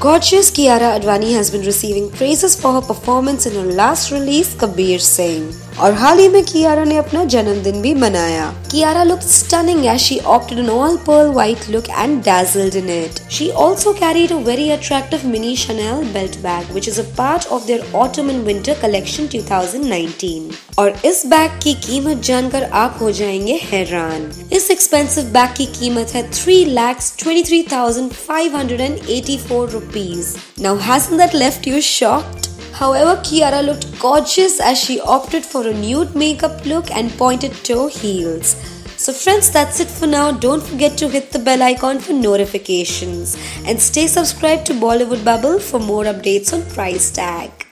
gorgeous Kiara Advani has been receiving praises for her performance in her last release, Kabir Singh. और हाल ही में कियारा ने अपना जन्मदिन भी मनाया. Kiara looked stunning as she opted an all-pearl white look and dazzled in it. She also carried a very attractive mini Chanel belt bag, which is a part of their autumn and winter collection 2019. और इस bag की कीमत जानकर आप हो जाएंगे हैरान. इस एक्सपेंसिव बैग की कीमत है 3,23,584 rupees. Now hasn't that left you shocked? However, Kiara looked gorgeous as she opted for a nude makeup look and pointed toe heels. So friends, that's it for now. Don't forget to hit the bell icon for notifications and stay subscribed to Bollywood Bubble for more updates on price tag.